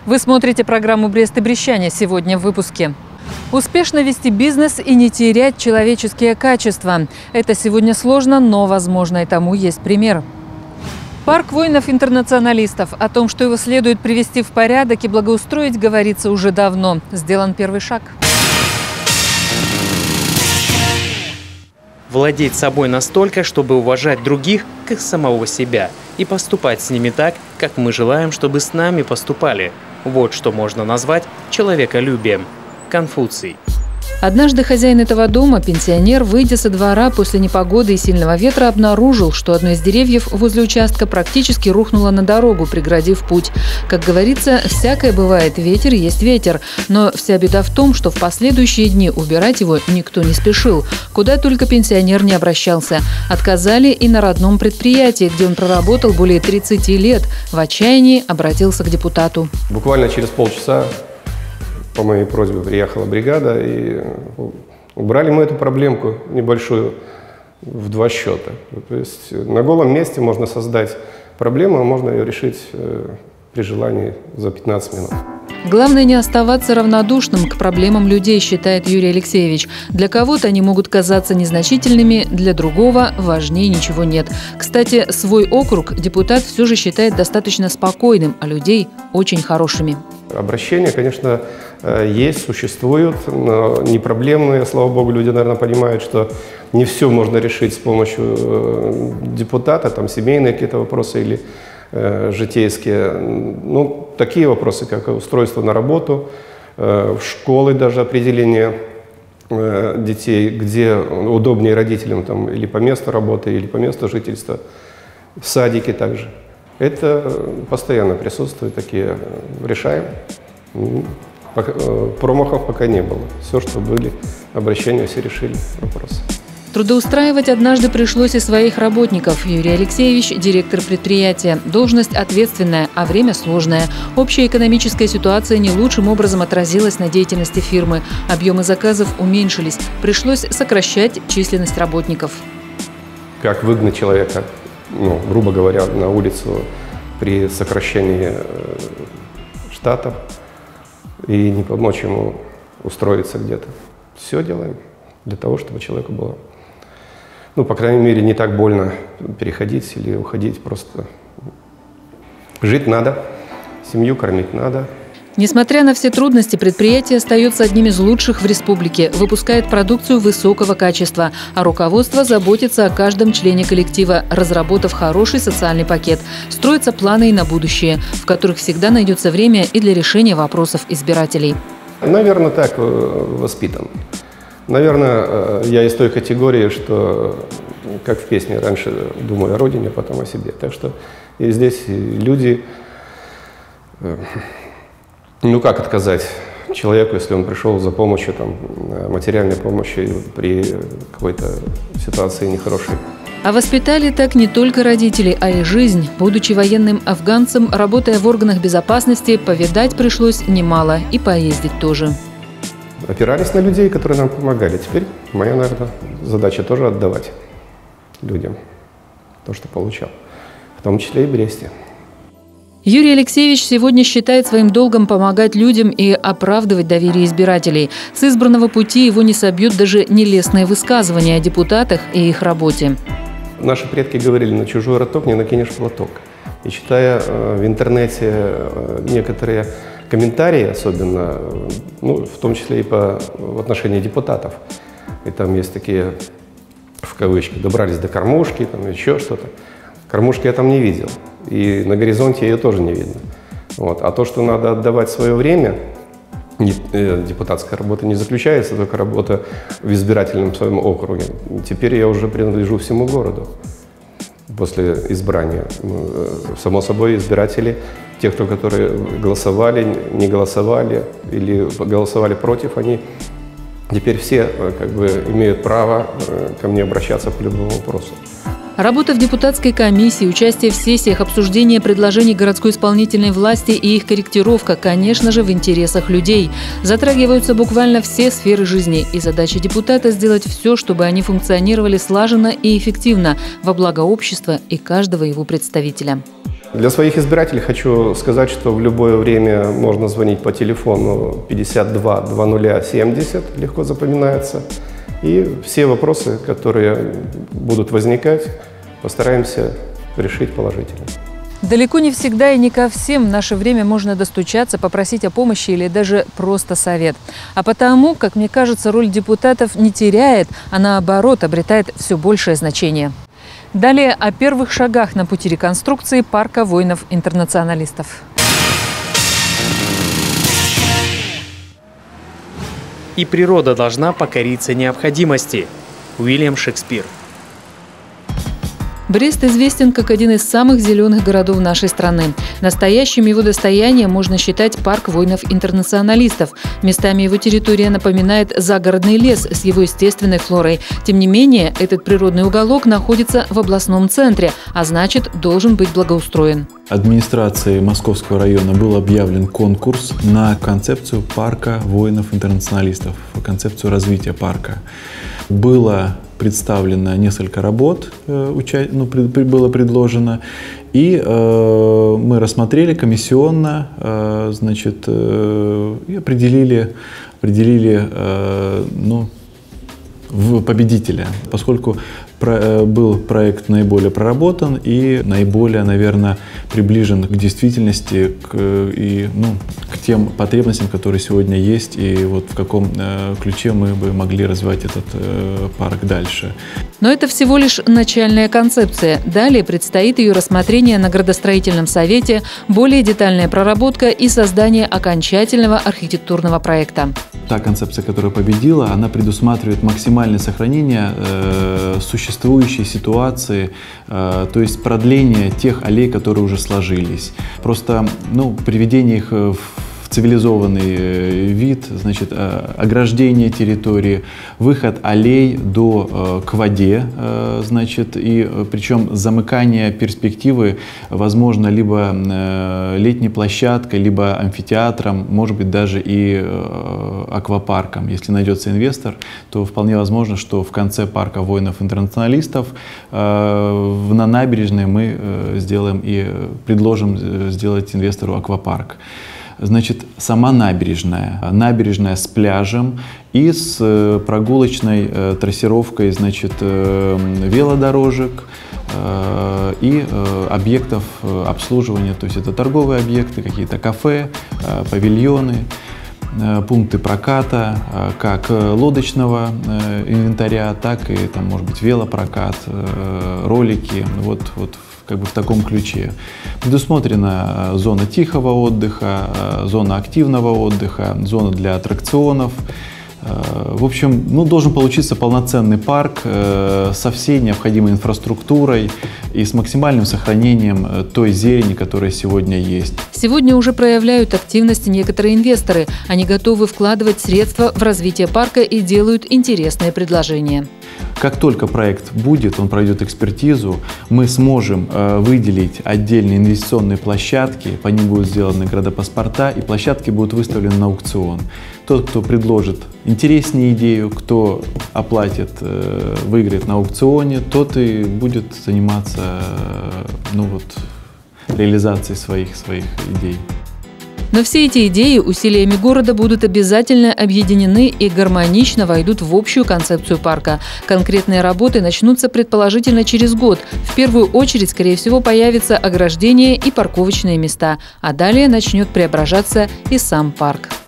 Вы смотрите программу «Брест и Брещане». Сегодня в выпуске. Успешно вести бизнес и не терять человеческие качества. Это сегодня сложно, но возможно, и тому есть пример. Парк воинов-интернационалистов. О том, что его следует привести в порядок и благоустроить, говорится уже давно. Сделан первый шаг. Владеть собой настолько, чтобы уважать других, как самого себя, и поступать с ними так, как мы желаем, чтобы с нами поступали. Вот что можно назвать человеколюбием. Конфуций. Однажды хозяин этого дома, пенсионер, выйдя со двора после непогоды и сильного ветра, обнаружил, что одно из деревьев возле участка практически рухнуло на дорогу, преградив путь. Как говорится, всякое бывает, ветер есть ветер. Но вся беда в том, что в последующие дни убирать его никто не спешил. Куда только пенсионер не обращался. Отказали и на родном предприятии, где он проработал более 30 лет. В отчаянии обратился к депутату. Буквально через полчаса по моей просьбе приехала бригада, и убрали мы эту проблемку небольшую в 2 счета. То есть на голом месте можно создать проблему, а можно ее решить при желании за 15 минут. Главное не оставаться равнодушным к проблемам людей, считает Юрий Алексеевич. Для кого-то они могут казаться незначительными, для другого важнее ничего нет. Кстати, свой округ депутат все же считает достаточно спокойным, а людей очень хорошими. Обращения, конечно, есть, существуют, но не проблемные. Слава богу, люди, наверное, понимают, что не все можно решить с помощью депутата, там семейные какие-то вопросы или житейские. Ну, такие вопросы, как устройство на работу, в школы даже определение детей, где удобнее родителям, там, или по месту работы, или по месту жительства, в садике также. Это постоянно присутствует, такие решаем. Промахов пока не было. Все, что были обращения, все решили вопросы. Трудоустраивать однажды пришлось и своих работников. Юрий Алексеевич – директор предприятия. Должность ответственная, а время сложное. Общая экономическая ситуация не лучшим образом отразилась на деятельности фирмы. Объемы заказов уменьшились. Пришлось сокращать численность работников. Как выгнать человека, грубо говоря, на улицу при сокращении штатов и не помочь ему устроиться где-то. Все делаем для того, чтобы человеку было, по крайней мере, не так больно переходить или уходить. Просто жить надо, семью кормить надо. Несмотря на все трудности, предприятие остается одним из лучших в республике, выпускает продукцию высокого качества, а руководство заботится о каждом члене коллектива, разработав хороший социальный пакет. Строятся планы и на будущее, в которых всегда найдется время и для решения вопросов избирателей. Наверное, так воспитан. Наверное, я из той категории, что, как в песне, раньше думаю о родине, потом о себе. Так что и здесь люди... как отказать человеку, если он пришел за помощью, материальной помощи при какой-то ситуации нехорошей? А воспитали так не только родители, а и жизнь. Будучи военным афганцем, работая в органах безопасности, повидать пришлось немало и поездить тоже. Опирались на людей, которые нам помогали. Теперь моя, наверное, задача тоже отдавать людям то, что получал, в том числе и в Бресте. Юрий Алексеевич сегодня считает своим долгом помогать людям и оправдывать доверие избирателей. С избранного пути его не собьют даже нелестные высказывания о депутатах и их работе. Наши предки говорили: на чужой роток не накинешь платок. И читая в интернете некоторые комментарии, особенно, в том числе и в отношении депутатов, и там есть такие, в кавычках, добрались до кормушки, еще что-то. Кормушки я там не видел. И на горизонте ее тоже не видно. А то, что надо отдавать свое время, депутатская работа не заключается только работа в избирательном своем округе. Теперь я уже принадлежу всему городу после избрания. Само собой, избиратели, те, которые голосовали, не голосовали или голосовали против, они теперь все имеют право ко мне обращаться по любому вопросу. Работа в депутатской комиссии, участие в сессиях, обсуждение предложений городской исполнительной власти и их корректировка, конечно же, в интересах людей. Затрагиваются буквально все сферы жизни, и задача депутата – сделать все, чтобы они функционировали слаженно и эффективно во благо общества и каждого его представителя. Для своих избирателей хочу сказать, что в любое время можно звонить по телефону 52 20 70, легко запоминается. И все вопросы, которые будут возникать, постараемся решить положительно. Далеко не всегда и не ко всем в наше время можно достучаться, попросить о помощи или даже просто совет. А потому, как мне кажется, роль депутатов не теряет, а наоборот обретает все большее значение. Далее о первых шагах на пути реконструкции парка воинов-интернационалистов. И природа должна покориться необходимости. Уильям Шекспир. Брест известен как один из самых зеленых городов нашей страны. Настоящим его достоянием можно считать парк воинов-интернационалистов. Местами его территория напоминает загородный лес с его естественной флорой. Тем не менее, этот природный уголок находится в областном центре, а значит, должен быть благоустроен. Администрацией Московского района был объявлен конкурс на концепцию парка воинов-интернационалистов, концепцию развития парка. Было представлено несколько работ, было предложено, и мы рассмотрели комиссионно, значит, и определили победителя, поскольку был проект наиболее проработан и наиболее, наверное, приближен к действительности, к тем потребностям, которые сегодня есть, и вот в каком ключе мы бы могли развивать этот парк дальше. Но это всего лишь начальная концепция. Далее предстоит ее рассмотрение на градостроительном совете, более детальная проработка и создание окончательного архитектурного проекта. Та концепция, которая победила, она предусматривает максимальное сохранение существующей ситуации, то есть продление тех аллей, которые уже сложились. Просто приведение их в цивилизованный вид, значит, ограждение территории, выход аллей к воде, значит, и причем замыкание перспективы возможно либо летней площадкой, либо амфитеатром, может быть даже и аквапарком. Если найдется инвестор, то вполне возможно, что в конце парка воинов-интернационалистов на набережной мы сделаем и предложим сделать инвестору аквапарк. Значит, сама набережная с пляжем и с прогулочной трассировкой, значит, велодорожек и объектов обслуживания, то есть это торговые объекты, какие-то кафе, павильоны, пункты проката, как лодочного инвентаря, так и, там, может быть, велопрокат, ролики, вот как бы в таком ключе. Предусмотрена зона тихого отдыха, зона активного отдыха, зона для аттракционов. В общем, должен получиться полноценный парк со всей необходимой инфраструктурой и с максимальным сохранением той зелени, которая сегодня есть. Сегодня уже проявляют активность некоторые инвесторы. Они готовы вкладывать средства в развитие парка и делают интересные предложения. Как только проект будет, он пройдет экспертизу, мы сможем выделить отдельные инвестиционные площадки, по ним будут сделаны градопаспорта, и площадки будут выставлены на аукцион. Тот, кто предложит интереснее идею, кто оплатит, выиграет на аукционе, тот и будет заниматься реализацией своих идей. Но все эти идеи усилиями города будут обязательно объединены и гармонично войдут в общую концепцию парка. Конкретные работы начнутся предположительно через год. В первую очередь, скорее всего, появится ограждение и парковочные места, а далее начнет преображаться и сам парк.